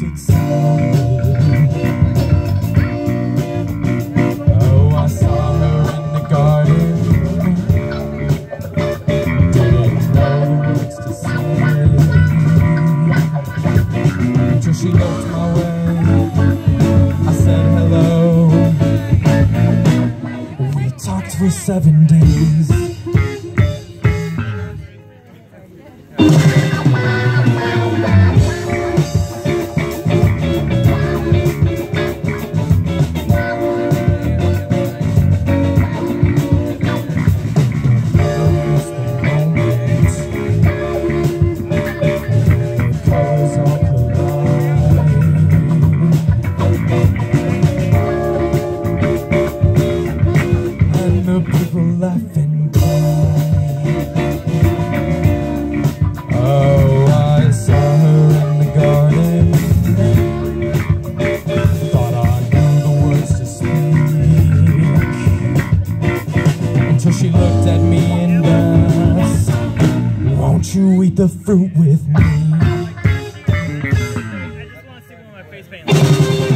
sweet sound. Oh, I saw her in the garden, didn't know the words to say, until she looked my way. I said hello. We talked for 7 days. People laugh and cry. Oh, I saw her in the garden, thought I knew the words to speak, until she looked at me and asked, won't you eat the fruit with me? I just want to stick with my face paint.